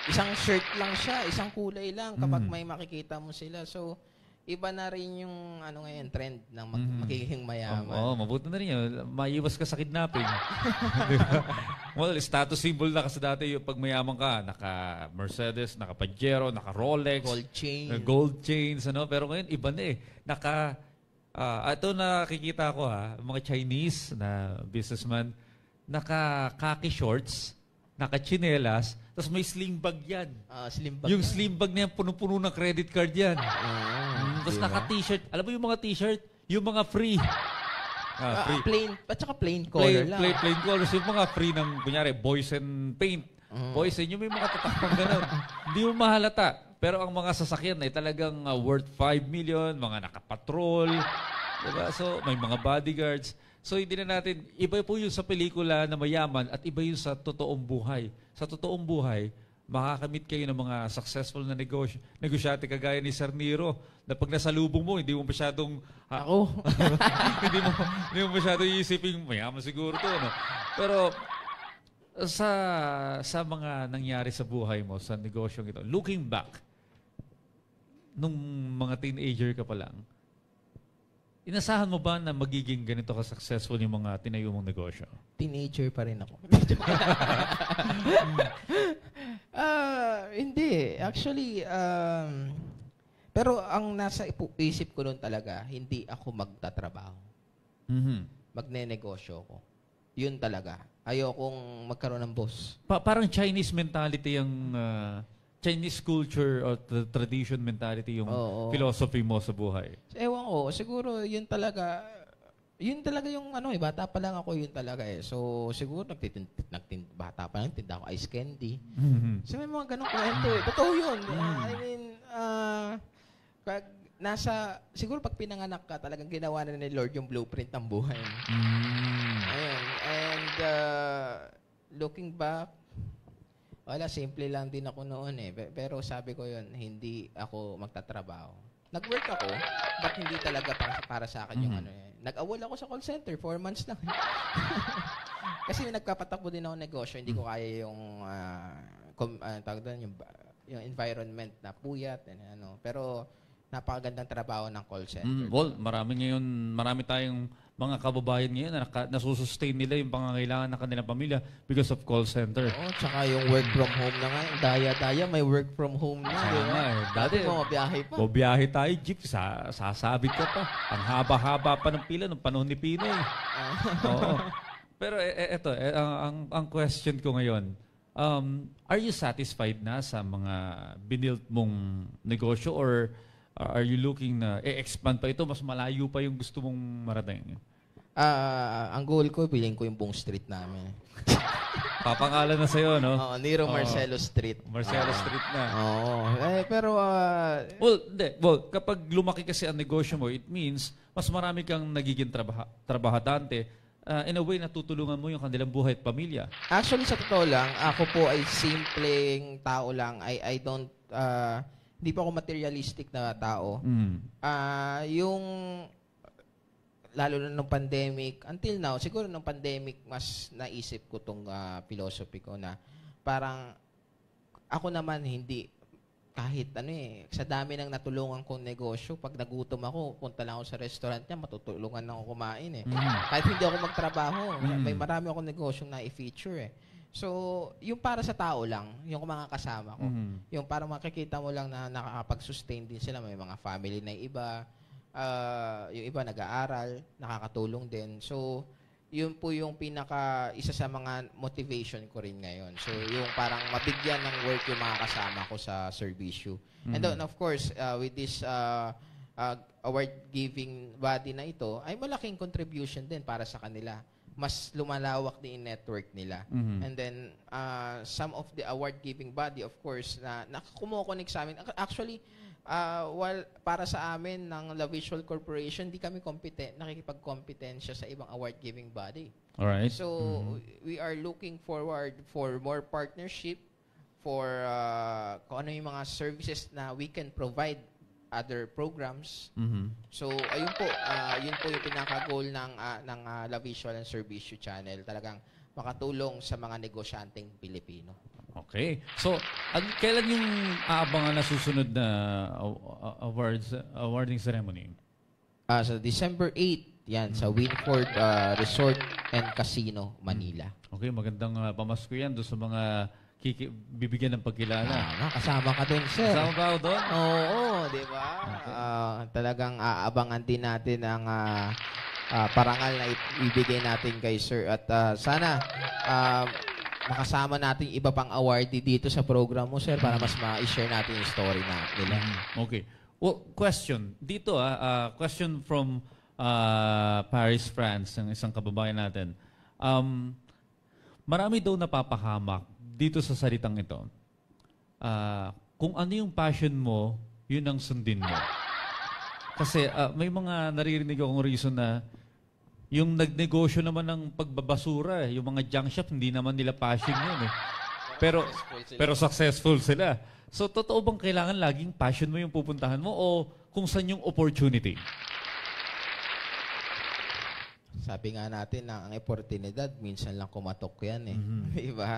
isang shirt lang siya, isang kulay lang kapag may makikita mo sila. So, iba na rin yung ngayon trend ng magiging mayaman. Oo, mabuti na rin yun. Maiwas ka sa kidnapping. Di ba? Well, status symbol na kasi dati yung pag mayaman ka, naka-Mercedes, naka-Pajero, naka-Rolex, gold chains, pero ngayon iba na eh. Ito nakikita ko mga Chinese na businessman, naka-khaki shorts, naka-chinelas, tapos may sling bag yan. Slim bag yung slim bag na yan, puno-puno ng credit card yan. Tapos diba? naka-t-shirt. Alam mo yung mga t-shirt? Yung mga free. Plain, at saka plain color lang. Plain colors. Yung mga free ng, kunyari, Boys and Paint. Boys and yung may mga tatakpang ganun. Hindi mo mahalata. Pero ang mga sasakyan ay talagang worth 5 million, mga nakapatrol. Diba? So, may mga bodyguards. So, hindi na natin, iba po yun sa pelikula na mayaman at iba yun sa totoong buhay. Sa totoong buhay, makakamit kayo ng mga successful na negosyante kagaya ni Sir Nero na pag nasalubong mo, hindi mo masyadong hindi mo masyadong iisipin, mayaman siguro to. Pero sa mga nangyari sa buhay mo, sa negosyong ito, looking back, nung mga teenager ka pa lang, inasahan mo ba na magiging ganito ka-successful yung mga tinayo mong negosyo? Teenager pa rin ako. Hindi. Actually, pero ang nasa isip ko noon talaga, hindi ako magtatrabaho. Magne-negosyo ko. Yun talaga. Ayokong magkaroon ng boss. Parang Chinese mentality yung Chinese culture or tradition mentality yung philosophy mo sa buhay. Ewan ko, siguro yun talaga yung bata pa lang ako, yun talaga eh. So, siguro bata pa lang, tinda ako ice candy. So, may mga ganong kwento eh. Totoo yun. I mean, siguro pag pinanganak ka, talagang ginawa na ni Lord yung blueprint ng buhay. Ayun. And, looking back, wala, simple lang din ako noon eh. Pero sabi ko yun, hindi ako magtatrabaho. Nag-work ako, but hindi talaga para sa akin yung Nag-awol ako sa call center, 4 months lang. Kasi nagpapatakbo din ako negosyo, hindi ko kaya yung, tawag doon, yung environment na puyat. Pero napakagandang trabaho ng call center. Well, marami tayong mga kababayan ngayon na nasusustain nila yung pangangailangan ng kanilang pamilya because of call center. Oo, tsaka yung work from home na nga. Daya-daya, may work from home na. Dati mo, mabiyahe pa. Mabiyahe tayo, jeep, sasabit ka pa. Ang haba-haba pa ng pila ng panahon ni Pinoy. Oo. Pero eto, ang question ko ngayon, are you satisfied na sa mga binilt mong negosyo or are you looking na expand pa ito, mas malayo pa yung gusto mong marating? Ang goal ko, bilhin ko yung buong street namin. Papangalan na sa'yo, no? Oo, Nero Marcelo Street. Marcelo Street na. Oo. Pero, Well, kapag lumaki kasi ang negosyo mo, it means mas marami kang nagiging trabahadante. In a way, natutulungan mo yung kanilang buhay at pamilya. Actually, sa totoo lang, ako po ay simpleng tao lang. I don't, hindi pa ako materialistic na tao. Yung, lalo na nung pandemic, until now, siguro nung pandemic, mas naisip ko tong philosophy ko na parang ako naman hindi, kahit sa dami ng natulungan kong negosyo, pag nagutom ako, punta lang ako sa restaurant niya, matutulungan lang ako kumain eh. Kahit hindi ako magtrabaho, may marami akong negosyong na-i-feature eh. So, yung para sa tao lang, yung mga kasama ko, yung parang makikita mo lang na nakakapag-sustain din sila, may mga family na iba, yung iba nag-aaral, nakakatulong din. So, yun po yung isa sa mga motivation ko rin ngayon. So, yung parang mabigyan ng work yung mga kasama ko sa serbisyo. And then, of course, with this award-giving body na ito, ay malaking contribution din para sa kanila. Mas lumalawak din yung network nila. And then, some of the award-giving body, of course, na kumukonik sa amin. Actually, while para sa amin ng La Visual Corporation, di kami nakikipag-kompetensya sa ibang award-giving body. Alright. So, we are looking forward for more partnership for kung ano yung mga services na we can provide other programs. So, ayun po, yun po yung pinaka-goal ng La Visual and Servicio Channel. Talagang makatulong sa mga negosyanteng Pilipino. Okay. So, kailan yung aabangan na susunod na awarding ceremony? Sa December 8, yan, sa Winford Resort and Casino, Manila. Okay, magandang pamasko yan doon sa mga bibigyan ng pagkilala. Kasama ka doon, sir. Kasama ba ako doon? Oo, di ba? Talagang aabangan din natin ang parangal na ibigay natin kay sir. At sana makasama natin iba pang awardee dito sa program mo, sir, para mas ma-share natin yung story nila. Okay. Well, question. Dito, question from Paris, France, ng isang kababayan natin. Marami daw napapahamak dito sa salitang ito. Kung ano yung passion mo, yun ang sundin mo. Kasi may mga naririnig akong reason na yung nagnegosyo naman ng pagbabasura, yung mga junk shop, hindi naman nila passion yun eh. Pero successful sila. So, totoo bang kailangan laging passion mo yung pupuntahan mo o kung saan yung opportunity? Sabi nga natin na ang oportunidad, minsan lang kumatok yan eh. Diba?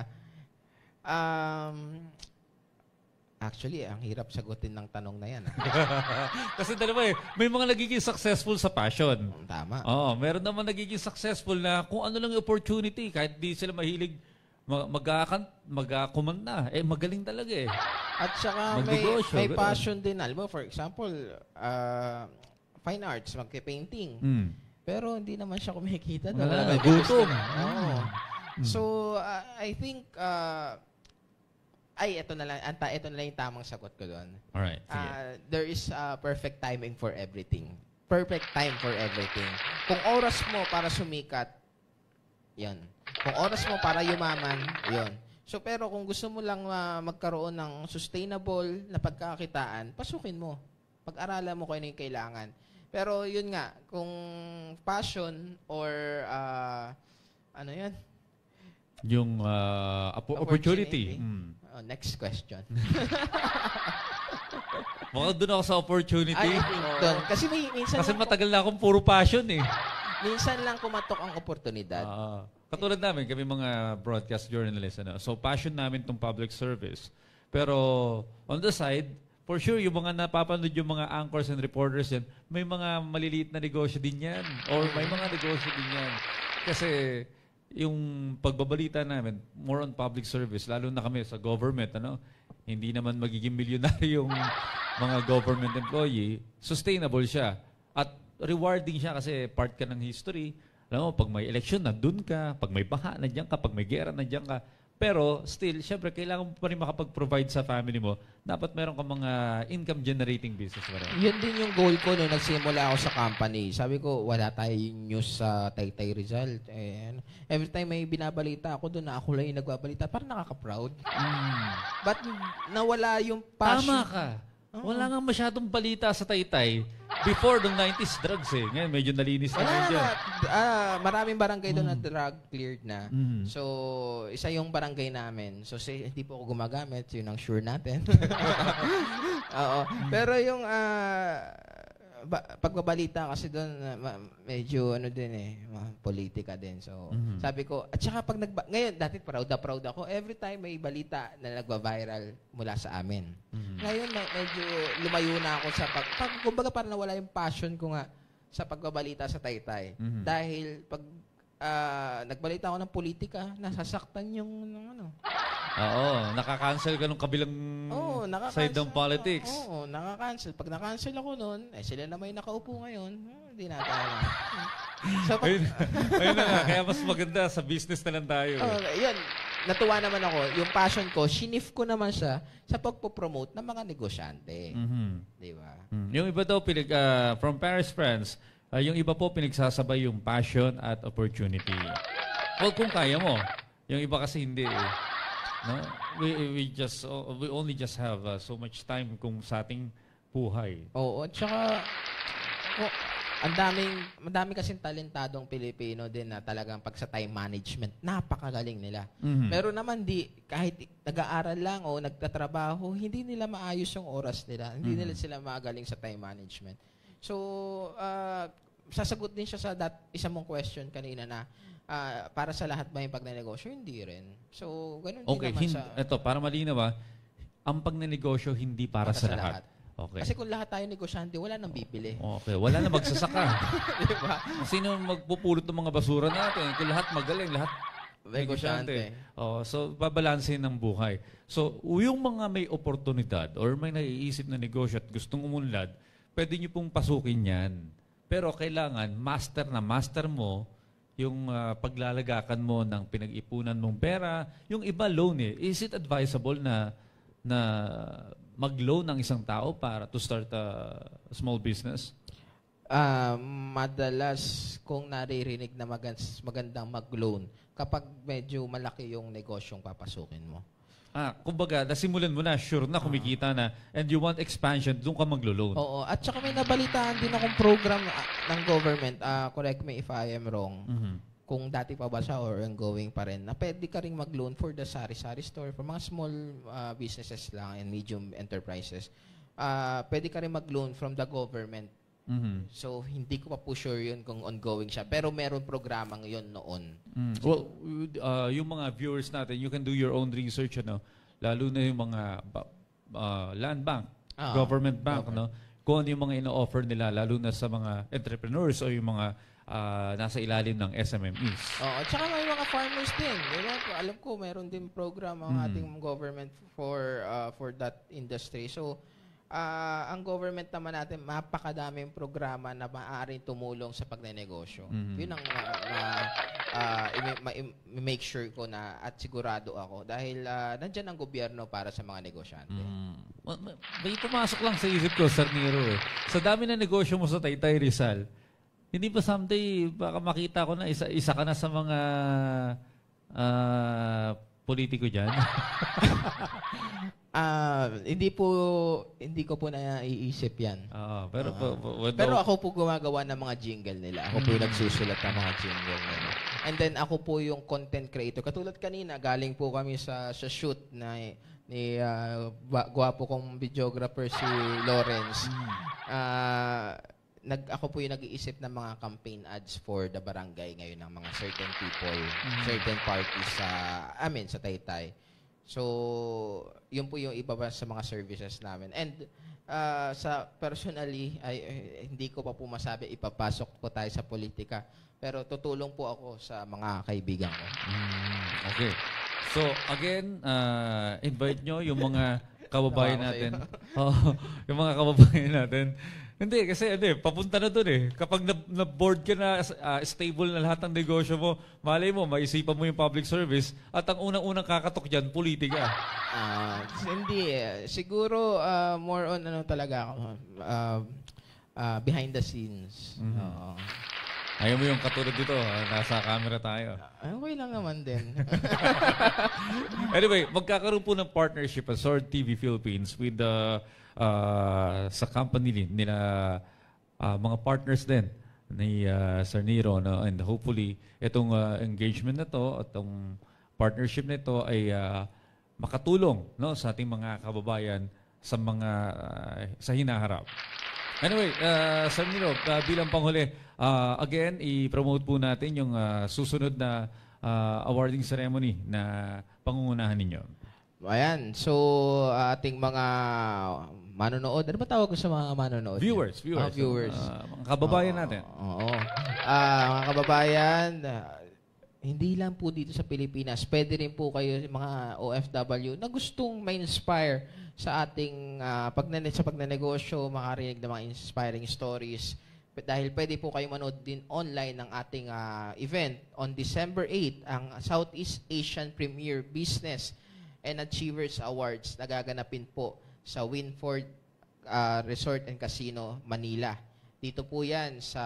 Actually, ang hirap sagutin ng tanong na yan. Kasi dalawa eh, may mga nagiging successful sa passion. Tama. Oo, meron naman nagiging successful na kung ano lang yung opportunity, kahit di sila mahilig mag-kumanda. Magaling talaga eh. At saka may passion din. Alam mo, for example, fine arts, magke-painting. Pero hindi naman siya kumikita doon. Gutom. So, I think, ito na lang yung tamang sagot ko doon. Alright. There is perfect timing for everything. Perfect time for everything. Kung oras mo para sumikat, yan. Kung oras mo para yumaman, yon. So, pero kung gusto mo lang magkaroon ng sustainable na pagkakakitaan, pasukin mo. Pag-aralan mo kung ano yung kailangan. Pero yun nga, kung passion or ano yan? Yung opportunity. Next question. Baka doon ako sa opportunity. I think doon. Kasi minsan matagal na akong puro passion eh. Minsan lang kumatok ang oportunidad. Katulad namin, kami mga broadcast journalists. So passion namin tong public service. Pero on the side, for sure, yung mga napapanood yung mga anchors and reporters yan, may mga maliliit na negosyo din yan. Or may mga negosyo din yan. Kasi yung pagbabalita namin, more on public service, lalo na kami sa government, hindi naman magiging milyonaryo yung mga government employee, sustainable siya. At rewarding siya kasi part ka ng history. Alam mo, pag may election, nandun ka. Pag may baha, nandiyan ka. Pag may gera, nandiyan ka. Pero still, syempre, kailangan mo pa rin makapag-provide sa family mo. Dapat meron ka mga income-generating business pa rin. Yun din yung goal ko nung nagsimula ako sa company. Sabi ko, wala tayong news sa Taytay Rizal. Every time may binabalita ako doon na ako lang yung nagbabalita, parang nakaka-proud. But nawala yung passion. Tama ka. Wala nga masyadong balita sa Taytay. Before, nung 90s, drugs eh. Ngayon, medyo nalinis na medyo. Maraming barangay doon na drug cleared na. So, isa yung barangay namin. So, hindi po ako gumagamit. Yun ang sure natin. Oo. Pero yung pagbabalita kasi doon, medyo politika din. So, sabi ko, at saka ngayon, dati proud ako. Every time may balita na nagba-viral mula sa amin. Ngayon, medyo lumayo na ako sa kumbaga parang nawala yung passion ko nga sa pagbabalita sa Taytay. Dahil pag nagbalita ako ng politika, nasasaktan yung Oo, nakakancel ka nung kabilang side ng politics. Oo, nakakancel. Pag nakancel ako noon, sila na may nakaupo ngayon, hindi natin alam. So, ayun na nga, kaya mas maganda sa business na lang tayo. Yun, natuwa naman ako. Yung passion ko, shinif ko naman siya sa pagpo-promote ng mga negosyante. Di ba? Yung iba daw, from Paris, France, yung iba po pinagsasabay yung passion at opportunity. Well, kung kaya mo. Yung iba kasi hindi eh. No? We only just have so much time kung sa ating buhay. Oo, at saka ang daming kasing talentadong Pilipino din na talagang pag sa time management, napakagaling nila. Pero naman kahit nag-aaral lang o nagtatrabaho, hindi nila maayos yung oras nila. Hindi nila sila magaling sa time management. So, sasagot din siya sa isa mong question kanina na para sa lahat ba yung pagnenegosyo? Hindi rin. So, ganun din Okay, naman sa... ito, para malinaw ang pagnenegosyo hindi para sa lahat. Okay. Kasi kung lahat tayo negosyante, wala nang bibili. Okay, wala na magsasaka. Diba? Sino magpupulot ng mga basura natin? Kung lahat magaling, lahat Negosyante. So, babalansin ng buhay. So, yung mga may oportunidad or may naiisip na negosyo at gustong umunlad, pwede nyo pong pasukin yan. Pero kailangan, master mo yung paglalagakan mo ng pinag-ipunan mong pera. Yung iba, loan Is it advisable na mag-loan ng isang tao para to start a small business? Madalas kung naririnig na magandang mag-loan kapag medyo malaki yung negosyong papasukin mo. Kumbaga, nasimulan mo na, sure na, kumikita na, and you want expansion, doon ka maglo-loan. Oo. At saka may nabalitaan din akong program ng government, correct me if I am wrong, kung dati pa ba siya or ongoing pa rin, na pwede ka rin mag-loan for the sari-sari store, for mga small businesses lang and medium enterprises. Pwede ka rin mag-loan from the government. So, hindi ko pa po sure yun kung ongoing siya. Pero meron programang yun noon. Well, yung mga viewers natin, you can do your own research, lalo na yung mga land bank, government bank, kung ano yung mga ino-offer nila, lalo na sa mga entrepreneurs o yung mga nasa ilalim ng SMMEs. At saka may mga farmers din. Diba? Alam ko, meron din program ang ating government for that industry. So, ang government naman natin, mapakadaming programa na maaaring tumulong sa pagnenegosyo. Yun ang make sure ko na at sigurado ako dahil nandyan ang gobyerno para sa mga negosyante. May pumasok lang sa isip ko, Sir Nero. Sa dami na negosyo mo sa Taytay Rizal, hindi ba someday baka makita ko na isa ka na sa mga politiko dyan? Hindi ko po naiisip yan. Pero ako po gumagawa ng mga jingle nila. Ako po yung nagsusulat ng mga jingle nila. And then ako po yung content creator. Katulad kanina, galing po kami sa shoot ni gwapo kong videographer si Lawrence. Ako po yung nag-iisip ng mga campaign ads for the barangay ngayon ng mga certain people, certain parties sa Taytay. So, yun po yung iba sa mga services namin. And sa personally, hindi ko pa po masabi ipapasok po tayo sa politika. Pero tutulong po ako sa mga kaibigan ko. Okay. So, again, invite nyo yung mga kababayan natin. Yung mga kababayan natin. Hindi, kasi papunta na doon Kapag na-board ka na, stable na lahat ng negosyo mo, malay mo, maisipan mo yung public service, at ang unang-unang kakatok dyan, politika. Hindi siguro, more on talaga ako, behind the scenes. Ayaw mo yung katulad dito, nasa camera tayo. Okay lang naman din. Anyway, magkakaroon po ng partnership at Sword TV Philippines with sa company nila, mga partners din ni Sir Nero, and hopefully itong engagement na to at itong partnership na ito ay makatulong sa ating mga kababayan sa hinaharap. Anyway, Sir Nero, bilang panghuli, again, i-promote po natin yung susunod na awarding ceremony na pangungunahan ninyo. Ayan. So, ating mga manonood. Ano ba tawag ko sa mga manonood? Viewers. Viewers. Mga kababayan natin. Oo. Mga kababayan, hindi lang po dito sa Pilipinas. Pwede rin po kayo, mga OFW, na gustong ma-inspire sa ating pagnenegosyo, makarinig ng mga inspiring stories. Dahil pwede po kayo manood din online ng ating event on December 8, ang Southeast Asian Premier Business and Achievers Awards na gaganapin po sa Winford Resort and Casino, Manila. Dito po yan sa,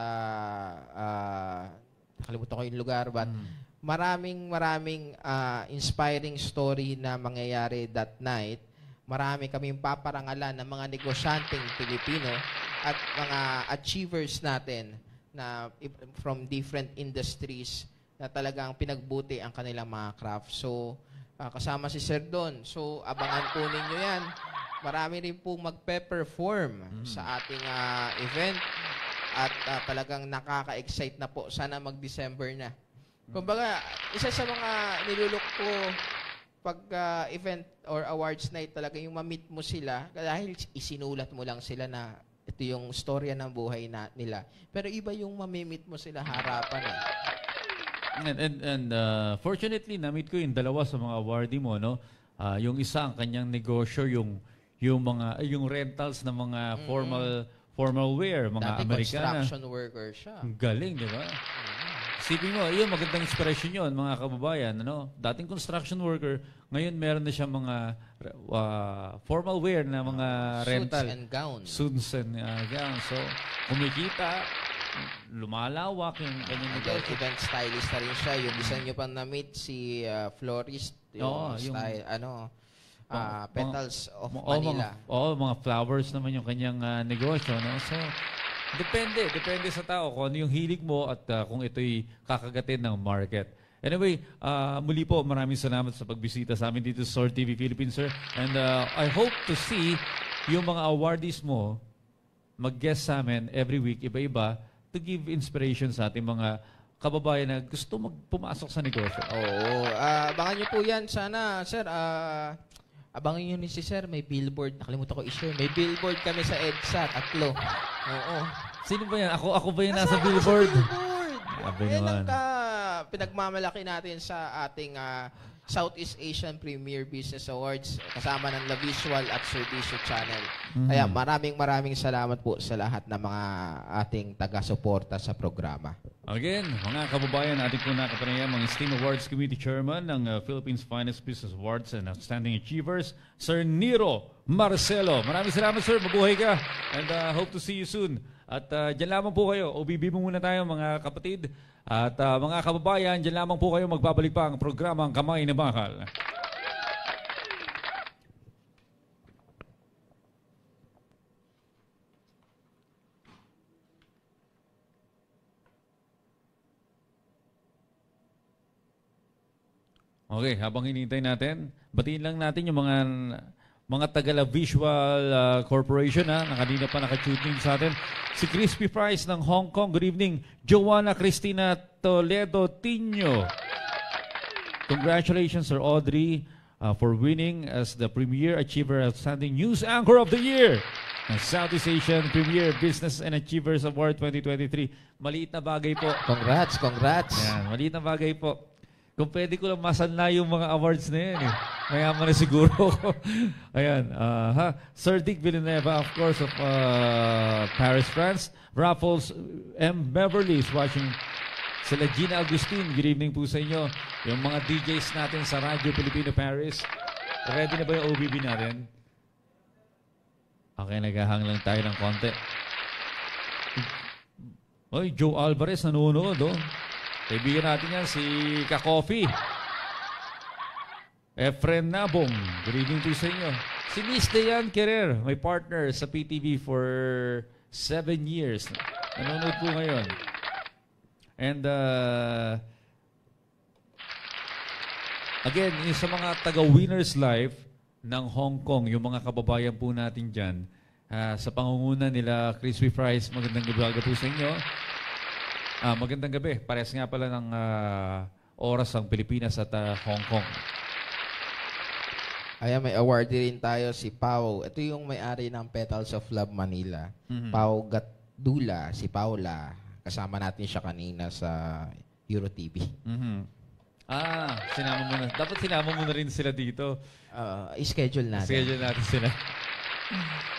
nakalimutan ko yung lugar, but maraming inspiring story na mangyayari that night. Marami kaming paparangalan ng mga negosyanteng Pilipino at mga achievers natin na from different industries na talagang pinagbuti ang kanilang mga craft. So, kasama si Sir Don. So, abangan po ninyo yan. Marami rin po magpe-perform sa ating event at talagang nakaka-excite na po. Sana mag-December na Kumbaga, isa sa mga nilulok ko pag event or awards night talaga, yung ma-meet mo sila, dahil isinulat mo lang sila na ito yung storya ng buhay nila. Pero iba yung mamimit mo sila harapan eh. And fortunately, na-meet ko yung dalawa sa mga awardee mo, no? Yung isa, ang kanyang negosyo, yung rentals ng mga formal wear, mga Dati Amerikana. construction worker siya. Ang galing, di ba? Isipin mo, yun, magandang inspiration yun, mga kababayan. Ano? Dating construction worker, ngayon meron na siya mga formal wear na mga rental. Suits and gowns. Suits and gowns. So, kumikita, lumalawak yung kanyang negosyo. Event stylist na rin siya. Yung isa nyo pang na-meet, si florist. Yung style, Petals of Manila. Mga flowers naman yung kanyang negosyo. No? So, Depende sa tao kung ano yung hilig mo at kung ito'y kakagatin ng market. Anyway, muli po, maraming salamat sa pagbisita sa amin dito sa Sword TV Philippines, sir. And I hope to see yung mga awardees mo mag-guest sa amin every week, iba-iba, to give inspiration sa ating mga kababayan na gusto pumasok sa negosyo. Oo. Abangan nyo po yan. Sana, sir, abangan nyo ni si sir, may billboard. Nakalimutan ko i-share. May billboard kami sa EDSA, 3. Oo. Sino ba yan? Ako ba yan nasa billboard? Yan ang pinagmamalaki natin sa ating Southeast Asian Premier Business Awards kasama ng La Visual at Servicio Channel. Kaya maraming salamat po sa lahat ng mga ating taga-suporta sa programa. Again, mga kababayan, ating po nakapanayam ang Esteemed Awards Committee Chairman ng Philippines Finest Business Awards and Outstanding Achievers, Sir Nero Marcelo. Maraming salamat, sir. Mabuhay ka. And hope to see you soon. At dyan lamang po kayo. OBB mo muna tayo, mga kapatid. At mga kababayan, dyan lamang po kayo. Magbabalik pa ang programang Kamay na Bakal. Okay, habang hinihintay natin, batiin lang natin yung mga Tagala Visual Corporation na kanina pa naka-tuning sa atin. Si Crispy Fries ng Hong Kong. Good evening. Joanna Cristina Toledo Tino. Congratulations, Sir Audrey, for winning as the Premier Achiever Outstanding News Anchor of the Year ng Southeast Asian Premier Business and Achievers Award 2023. Maliit na bagay po. Congrats. Yan, maliit na bagay po. Kung pwede ko lang masanla yung mga awards na yan. Mayaman na siguro ko. Ayan. Sir Dick Villanueva, of course, of Paris, France. Raffles M. Beverly is watching. Sila Gina Agustin, good evening po sa inyo. Yung mga DJs natin sa Radyo Pilipino Paris. Ready na ba yung OBB natin? Okay, naghahang lang tayo ng konti. Oy, Joe Alvarez nanonood, oh. Kaibigan natin yan, si Kakofi. Efren Nabong, good evening to sa inyo. Si Miss Dayan Querer, my partner sa PTV for 7 years. Nanonood po ngayon. And again, yung sa mga taga-Winners Life ng Hong Kong, yung mga kababayan po natin dyan, sa pangunguna nila Crispy Fries, magandang gabi po sa inyo. Magandang gabi. Parehas nga pala ng oras ang Pilipinas at Hong Kong. Ayan, may award rin tayo si Pao. Ito yung may-ari ng Petals of Love Manila. Pao Gatdula, si Paula. Kasama natin siya kanina sa EuroTV. Sinama mo na. Dapat sinama mo na rin sila dito. I-schedule natin. Schedule natin sila.